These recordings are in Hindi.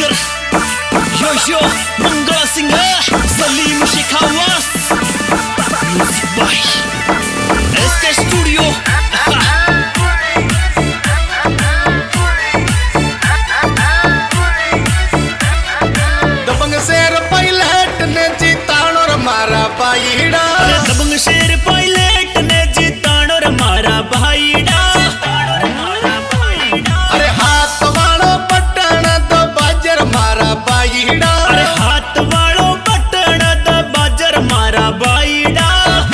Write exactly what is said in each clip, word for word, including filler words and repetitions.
Tiger yo yo Mangala Singh Salim Shekhawat music by SK studio. दबंग शेर पायलट ने जीतान और मारा भाईड़ा। दबंग शेर पायलट ने जीतान और मारा भाईड़ा। अरे हाथ वालों बटन तो बाजर मारा भाईड़ा। अरे हाथ वालों बटन तो बाजर मारा भाईड़ा।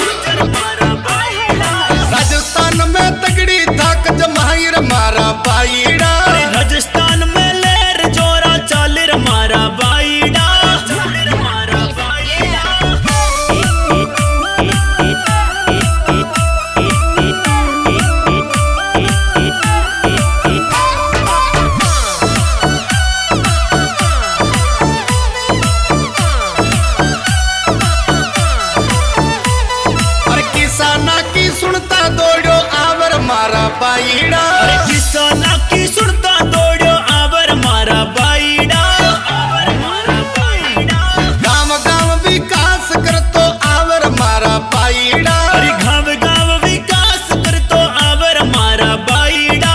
राजस्थान में तगड़ी थाक जमाहिर मारा भाईड़ा। राजस्थान में लेर जोरा चालिर मारा भाईड़ा। सुनता दौड़ो आवर मारा भाईड़ा। अरे किसाना की सुनता दौड़ो आवर मारा भाईड़ा। गांव गांव विकास कर तो आवर मारा भाईड़ा। अरे गांव गांव विकास कर तो आवर मारा भाईड़ा।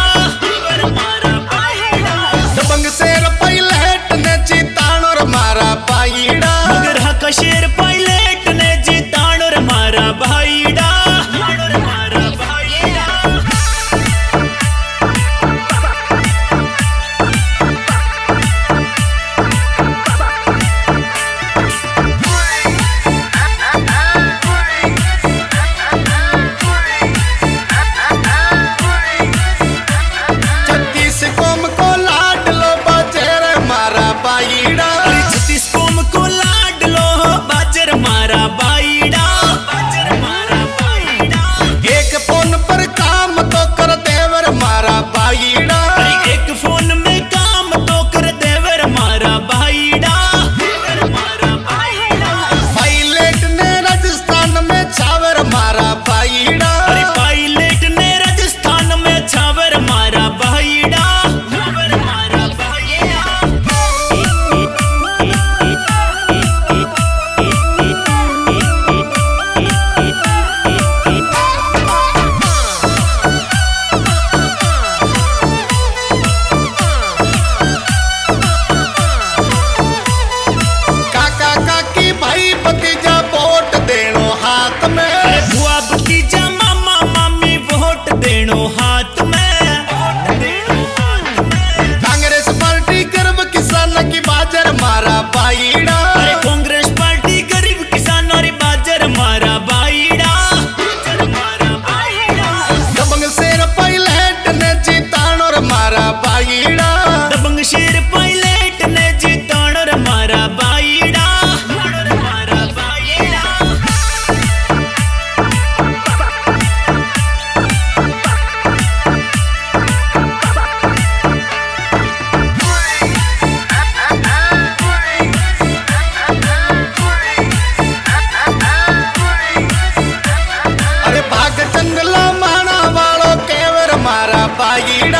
दबंग शेर पायलट ने जीतान और मारा भाईड़ा। मगर हका शेर पायलट ने जीतान और मारा भाईड़ा। एक फोन में काम तो कर देवर मारा भाईड़ा। पायलट ने राजस्थान में छावर मारा भाईड़ा। अरे पायलट ने राजस्थान में छावर मारा भाईड़ा। हाथ में कांग्रेस पार्टी गर्व किसान की बाजर मारा भाईड़ा। अरे कांग्रेस पार्टी गरीब किसान और बाजर मारा भाईड़ा। दबंग शेर पायलट ने जीतान और मारा भाईड़ा। दबंग शेर पायलट ने जीतान और मारा भाईड़ा। जंगला माना वालों केवर मारा भाईड़ा।